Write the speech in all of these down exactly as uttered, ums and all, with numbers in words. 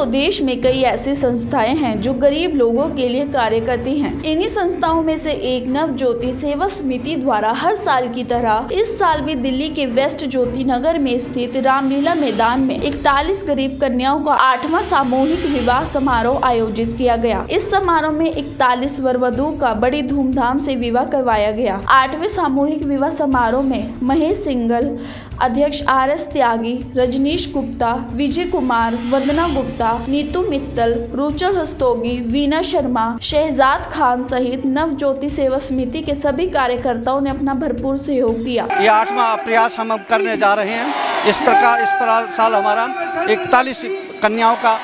तो देश में कई ऐसी संस्थाएं हैं जो गरीब लोगों के लिए कार्य करती हैं। इन्हीं संस्थाओं में से एक नव ज्योति सेवा समिति द्वारा हर साल की तरह इस साल भी दिल्ली के वेस्ट ज्योति नगर में स्थित रामलीला मैदान में इकतालीस गरीब कन्याओं का आठवां सामूहिक विवाह समारोह आयोजित किया गया। इस समारोह में इकतालीस वर वधु का बड़ी धूमधाम से विवाह करवाया गया। आठवें सामूहिक विवाह समारोह में महेश सिंगल, अध्यक्ष आर एस त्यागी, रजनीश गुप्ता, विजय कुमार, वंदना गुप्ता, नीतू मित्तल, रुचल रस्तोगी, वीना शर्मा, शहजाद खान सहित नव ज्योति सेवा समिति के सभी कार्यकर्ताओं ने अपना भरपूर सहयोग दिया। ये आठवां प्रयास हम करने जा रहे हैं। इस प्रकार इस साल हमारा इकतालीस कन्याओं का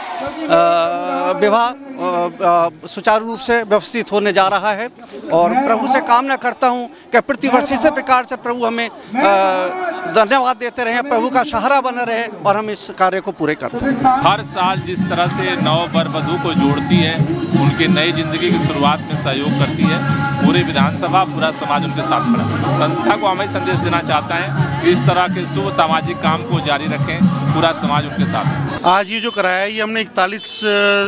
विवाह सुचारू रूप से व्यवस्थित होने जा रहा है और प्रभु से कामना करता हूं कि प्रतिवर्ष इसी प्रकार से प्रभु हमें धन्यवाद देते रहे, प्रभु का सहारा बना रहे और हम इस कार्य को पूरे करते हैं। हर साल जिस तरह से नव वर वधु को जोड़ती है, उनकी नई जिंदगी की शुरुआत में सहयोग करती है, पूरी विधानसभा पूरा समाज उनके साथ खड़ा है। संस्था को हमें संदेश देना चाहता है कि इस तरह के शुभ सामाजिक काम को जारी रखें, पूरा समाज उनके साथ है। आज ये जो कराया है ये हमने इकतालीस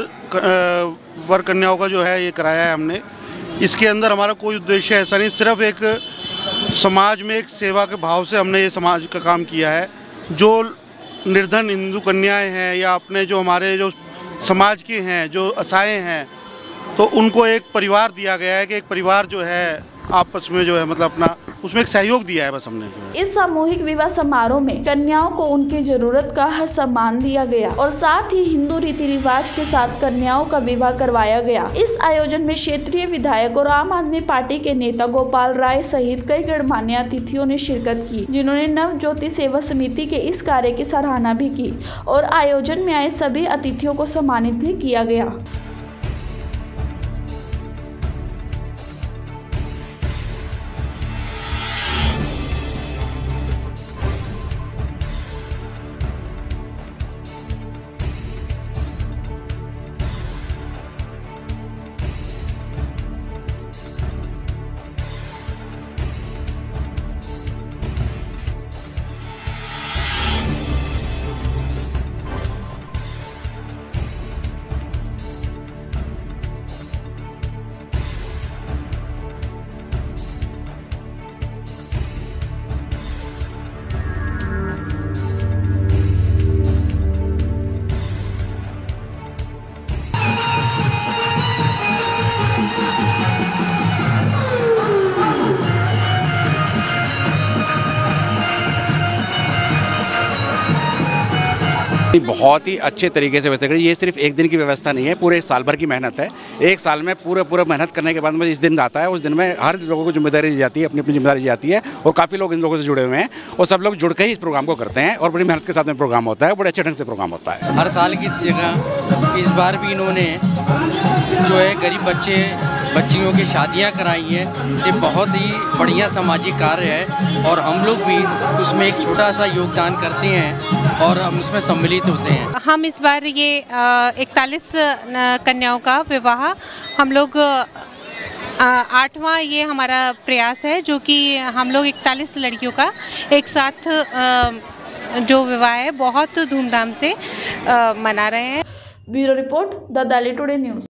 वर कन्याओं का जो है ये कराया है हमने। इसके अंदर हमारा कोई उद्देश्य ऐसा नहीं, सिर्फ एक समाज में एक सेवा के भाव से हमने ये समाज का काम किया है। जो निर्धन हिंदू कन्याएं हैं या अपने जो हमारे जो समाज के हैं जो असहाय हैं, तो उनको एक परिवार दिया गया है कि एक परिवार जो है आपस में जो है मतलब अपना उसमें एक सहयोग दिया है बस हमने। इस सामूहिक विवाह समारोह में कन्याओं को उनकी जरूरत का हर सम्मान दिया गया और साथ ही हिंदू रीति रिवाज के साथ कन्याओं का विवाह करवाया गया। इस आयोजन में क्षेत्रीय विधायक और आम आदमी पार्टी के नेता गोपाल राय सहित कई गणमान्य अतिथियों ने शिरकत की, जिन्होंने नव ज्योति सेवा समिति के इस कार्य की सराहना भी की और आयोजन में आए सभी अतिथियों को सम्मानित भी किया गया। बहुत ही अच्छे तरीके से व्यवस्था करी। ये सिर्फ एक दिन की व्यवस्था नहीं है, पूरे साल भर की मेहनत है। एक साल में पूरे पूरे मेहनत करने के बाद में इस दिन आता है, उस दिन में हर लोगों को जिम्मेदारी दी जाती है, अपनी अपनी जिम्मेदारी दी जाती है और काफ़ी लोग इन लोगों से जुड़े हुए हैं और सब लोग जुड़ के ही इस प्रोग्राम को करते हैं और बड़ी मेहनत के साथ में प्रोग्राम होता है, बड़े अच्छे ढंग से प्रोग्राम होता है। हर साल की जगह इस बार भी इन्होंने जो है गरीब बच्चे बच्चियों की शादियां कराई हैं। ये बहुत ही बढ़िया सामाजिक कार्य है और हम लोग भी उसमें एक छोटा सा योगदान करते हैं और हम उसमें सम्मिलित होते हैं। हम इस बार ये इकतालीस कन्याओं का विवाह हम लोग आठवां ये हमारा प्रयास है, जो कि हम लोग इकतालीस लड़कियों का एक साथ जो विवाह है बहुत धूमधाम से मना रहे हैं। Bureau report, the Delhi today news.